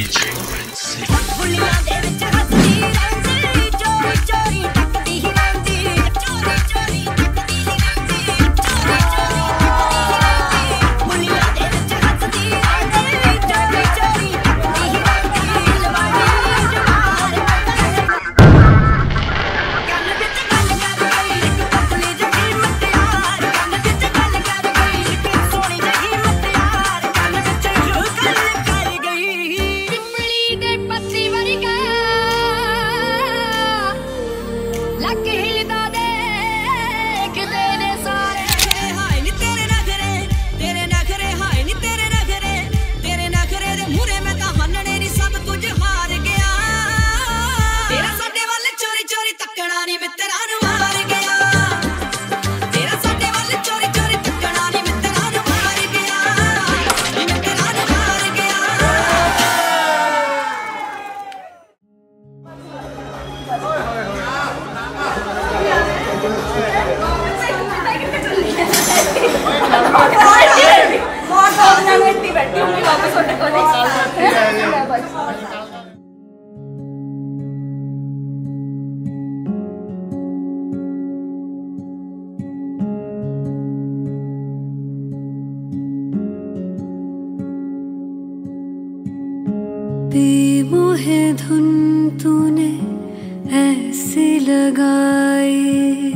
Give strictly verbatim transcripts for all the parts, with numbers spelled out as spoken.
बेमोहे धुन तूने ऐसी लगाई,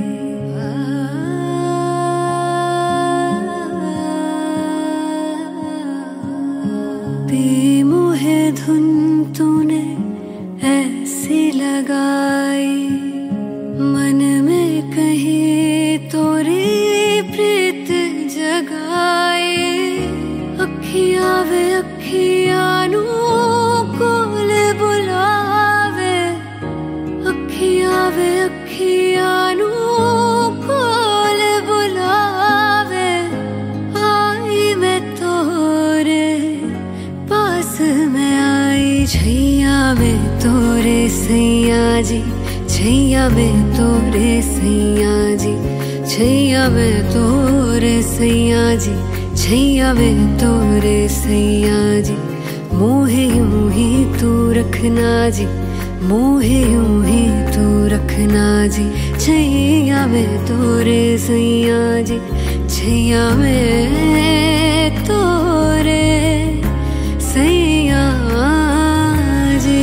बेमोहे धुन तूने ऐसी लगाई, मन में कहीं तोरी प्रीत जगाई। अखियां वे अखियां नू कोल बुलावे, अखियां वे अखियां नू कोल बुलावे। आई मैं तोरे पास में आई, छैया में तोरे सैया जी, छैया में तोरे सैया जी, छैया में तोरे सैया जी, छैया में तोरे सैया जी। मोहे यूं ही तू रखना जी, मोहे यूं ही तू रखना जी। छैया में तोरे सैया जी, छैया में तोरे सैया जी।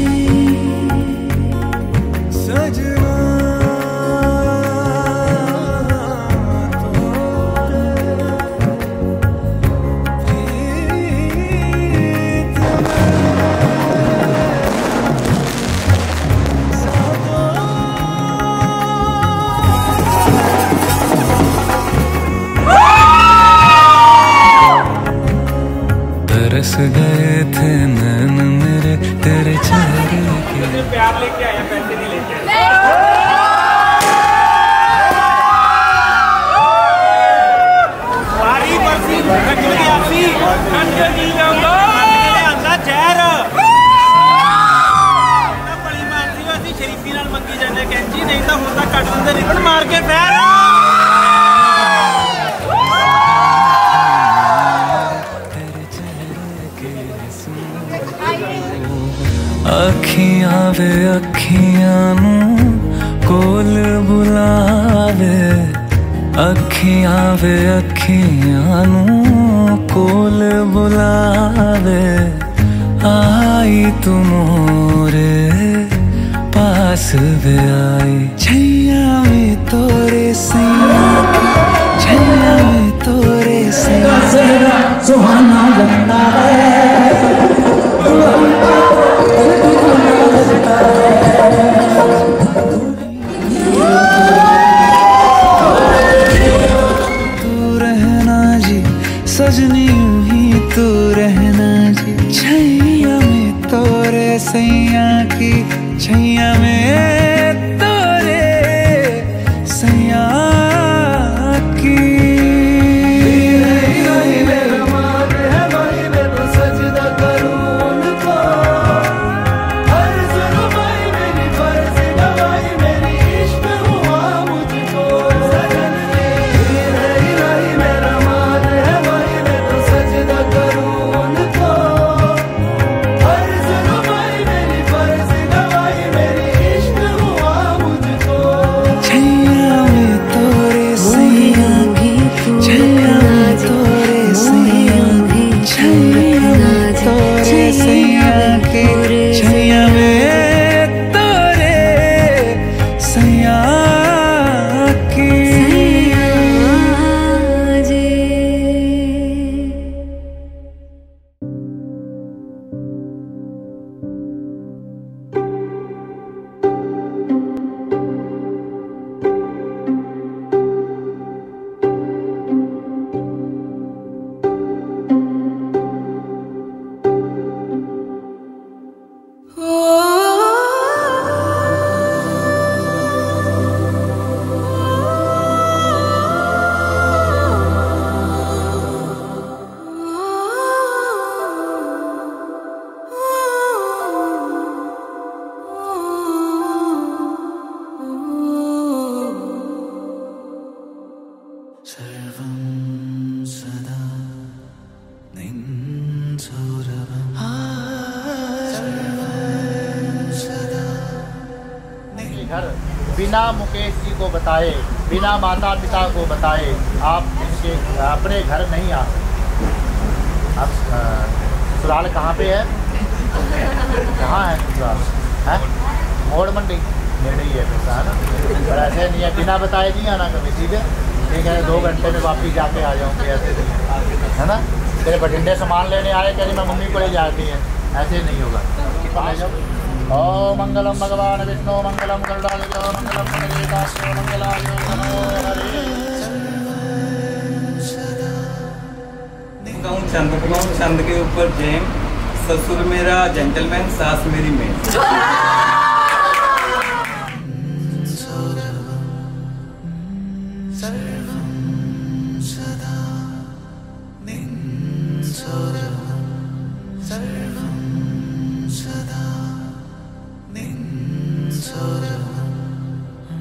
सजना तरस गए थे नैन मेरे तेरे चेहरे के। प्यार लेके आया, पैसे नहीं लेके आया। बारी बरसी रखल गया सी ठंड नहीं जाऊंगा आंदा जहर ना बड़ी मानसी वासी शरीफी नाल मंगी जाने कैंची नहीं तो होता कट दिंदे रिबन मार के पैर। अखियां वे अखियां नू कोल बुलावे, अखियां वे अखियां नू कोल बुलावे। आई तू मोरे पास वे आई, छैया में तोरे सैया, छैया में तोरे सैया। सुहाना लगता है तू रहना जी, सजनी यूं ही तू रहना जी। छैया में तोरे सैया की, छैया में तोरे सैया की। बिना मुकेश जी को बताए, बिना माता पिता को बताए आप इनके अपने घर नहीं आ सकते। अब ससुराल कहाँ पे है? कहाँ है ससुराल? है मोड़ मंडी नेड़े ही है पैसा, है ना? पर ऐसे नहीं है, बिना बताए नहीं आना कभी, ठीक है? ठीक है, दो घंटे में वापस जाके आ जाऊँगी, ऐसे नहीं है ना? तेरे बठिंडे सामान लेने आए, कह रही मैं मम्मी को ले जाती है, ऐसे नहीं होगा। ओ मंगलम भगवान विष्णु मंगलम गरुड़ाध्वज मंगलम गणेशाय मंगलाय नमो हरे। गाँव चंद गाँव चंद के ऊपर जैम, ससुर मेरा जेंटलमैन, सास मेरी मेड।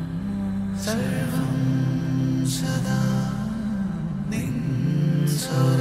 सर्वं सदा निं